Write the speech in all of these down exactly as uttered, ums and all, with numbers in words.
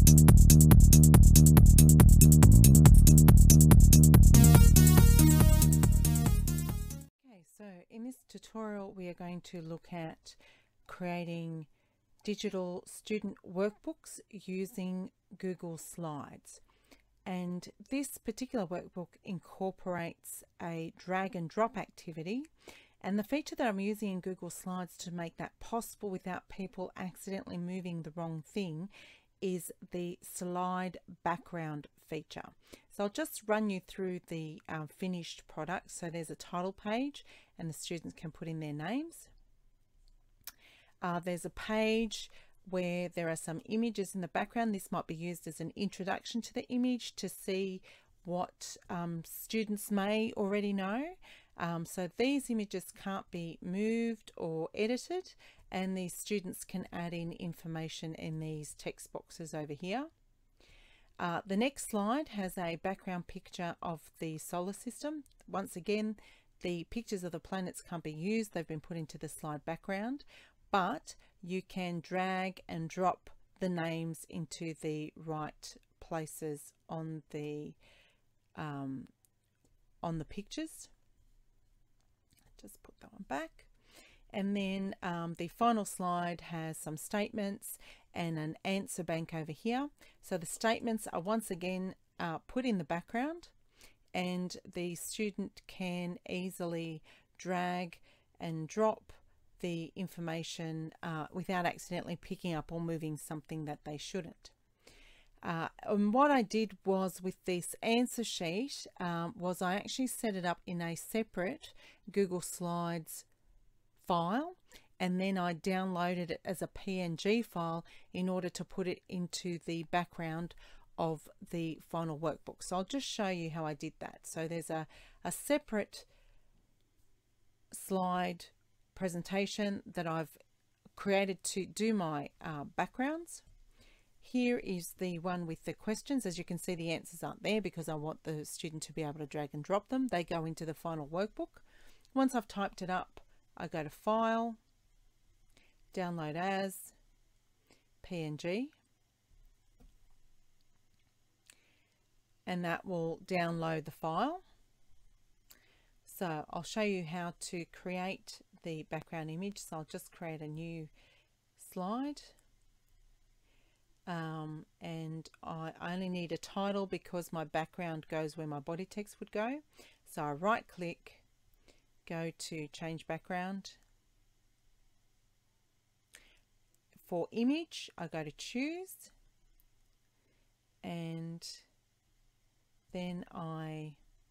Okay, so in this tutorial we are going to look at creating digital student workbooks using Google Slides. And this particular workbook incorporates a drag and drop activity, and the feature that I'm using in Google Slides to make that possible without people accidentally moving the wrong thing is the slide background feature. So I'll just run you through the uh, finished product. So there's a title page and the students can put in their names. Uh, there's a page where there are some images in the background. This might be used as an introduction to the image to see what um, students may already know. Um, so these images can't be moved or edited, and these students can add in information in these text boxes over here. Uh, the next slide has a background picture of the solar system. Once again, the pictures of the planets can't be used. They've been put into the slide background, but you can drag and drop the names into the right places on the um, on the pictures. Just put that one back. And then um, the final slide has some statements and an answer bank over here. So the statements are once again uh, put in the background, and the student can easily drag and drop the information uh, without accidentally picking up or moving something that they shouldn't. Uh, and what I did was with this answer sheet um, was I actually set it up in a separate Google Slides file, and then I downloaded it as a P N G file in order to put it into the background of the final workbook. So I'll just show you how I did that. So there's a, a separate slide presentation that I've created to do my uh, backgrounds. Here is the one with the questions. As you can see, the answers aren't there because I want the student to be able to drag and drop them. They go into the final workbook. Once I've typed it up, I go to File, Download As, P N G, and that will download the file. So I'll show you how to create the background image. So I'll just create a new slide. Um, and I only need a title because my background goes where my body text would go. So I right click, go to change background. For image, I go to choose, and then I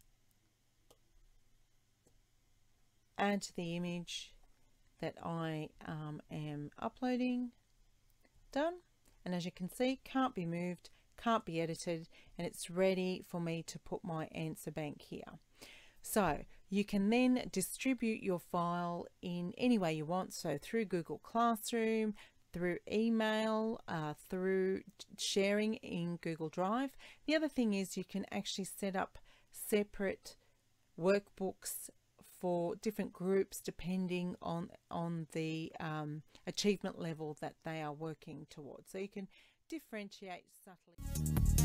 add to the image that I um, am uploading. Done. And as you can see, can't be moved, can't be edited, and it's ready for me to put my answer bank here. So you can then distribute your file in any way you want. So through Google Classroom, through email, uh, through sharing in Google Drive. The other thing is you can actually set up separate workbooks for different groups depending on on the um, achievement level that they are working towards. So you can differentiate subtly.